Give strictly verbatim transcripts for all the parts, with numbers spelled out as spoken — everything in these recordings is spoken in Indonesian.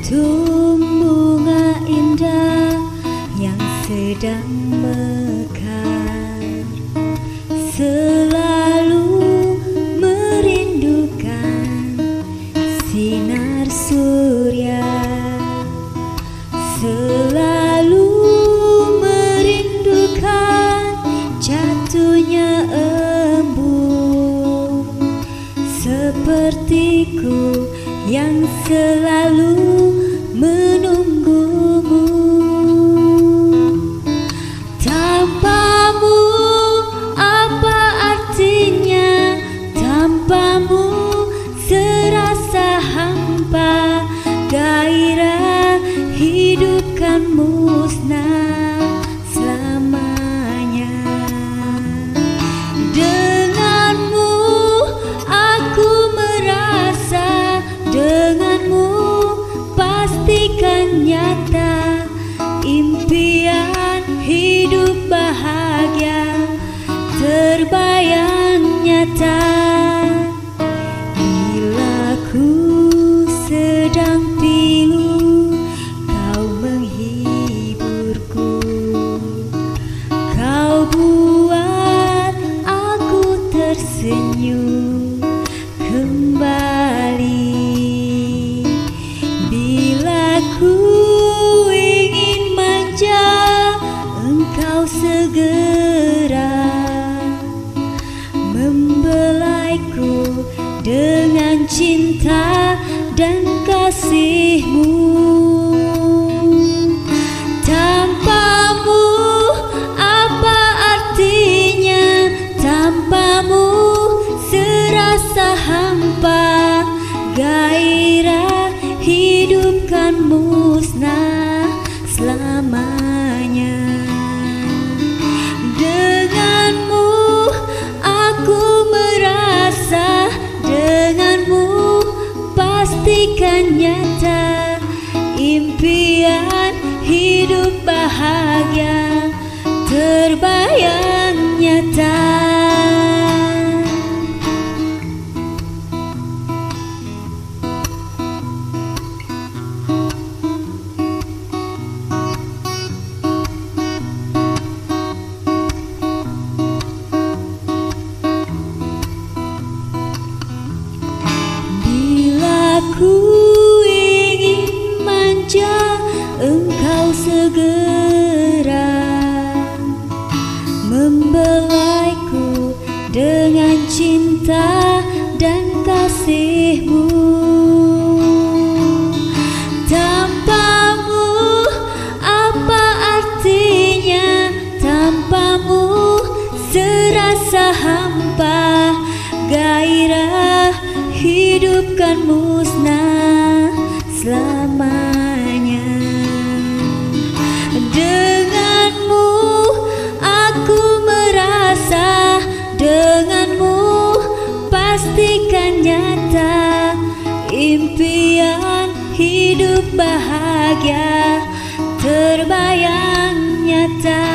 Tumbuh bunga indah yang sedang mekar, selalu merindukan sinar surya, selalu merindukan jatuhnya embun. Sepertiku yang selalu menunggumu, tanpamu apa artinya? Tanpamu serasa hampa, gairah hidup kan musnah selamanya. Denganmu aku merasa, denganmu pastikan nyata impian hidup bahagia terbayang nyata. Bila ku sedang pilu, kau menghiburku, kau buat aku tersenyum kembali. Bila ku ingin manja, engkau segera membelaiku dengan cinta dan kasihmu. Tanpamu apa artinya? Tanpamu serasa hampa, gairah hidup kan musnah selamanya. Denganmu aku merasa, denganmu pastikan nyata impian hidup bahagia terbayang nyata. Aku ingin manja, engkau segera membelaiku dengan cinta dan kasihmu. Tanpamu apa artinya? Tanpamu serasa hampa, gairah hidup kan musnah selamanya. Denganmu aku merasa, denganmu pastikan nyata impian hidup bahagia terbayang nyata.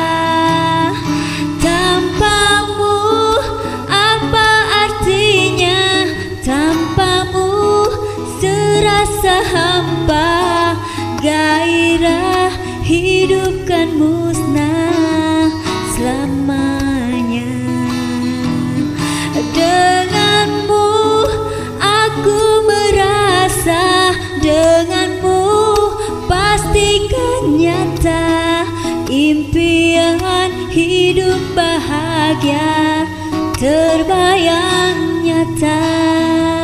Tanpamu apa artinya? Tanpamu serasa hampa, gairah hidup kan musnah selamanya. Denganmu aku merasa, denganmu pastikan nyata impian hidup bahagia terbayang nyata.